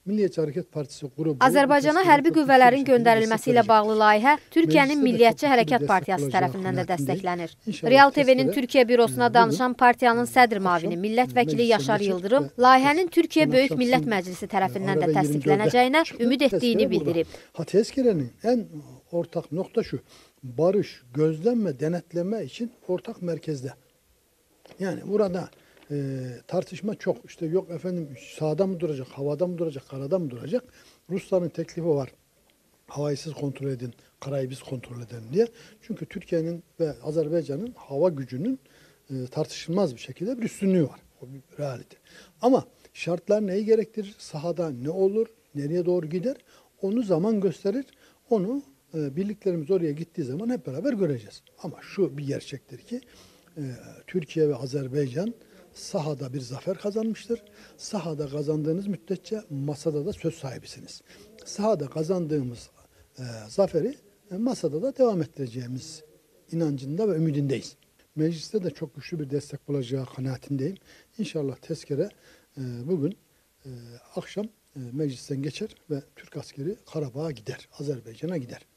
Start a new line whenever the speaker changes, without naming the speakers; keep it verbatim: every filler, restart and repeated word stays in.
Milliyetçi Hareket Partisi grubu...
Azərbaycana hərbi qüvvələrin göndərilməsi ilə bağlı layihə Türkiyənin Milliyetçi Hərəkat Partiyası tərəfindən də dəstəklənir. Real T V-nin Türkiyə bürosuna danışan partiyanın sədr mavini millət vəkili Yaşar Yıldırım, layihənin Türkiyə Böyük Millət Məclisi tərəfindən də təsdiqlənəcəyinə ümid etdiyini bildirib.
Ha, tezkerenin en ortak nokta şu, barış, gözlem ve denetleme için ortak merkezde. Yani burada e, tartışma çok. İşte yok efendim sağda mı duracak, havada mı duracak, karada mı duracak? Rusların teklifi var. Havayı siz kontrol edin, karayı biz kontrol edelim diye. Çünkü Türkiye'nin ve Azerbaycan'ın hava gücünün e, tartışılmaz bir şekilde bir üstünlüğü var. O bir realite. Ama şartlar neyi gerektirir, sahada ne olur, nereye doğru gider, onu zaman gösterir. Onu e, birliklerimiz oraya gittiği zaman hep beraber göreceğiz. Ama şu bir gerçektir ki e, Türkiye ve Azerbaycan sahada bir zafer kazanmıştır. Sahada kazandığınız müddetçe masada da söz sahibisiniz. Sahada kazandığımız e, zaferi e, masada da devam ettireceğimiz inancında ve ümidindeyiz. Mecliste de çok güçlü bir destek bulacağı kanaatindeyim. İnşallah tezkere e, bugün e, akşam e, meclisten geçer ve Türk askeri Karabağ'a gider, Azerbaycan'a gider.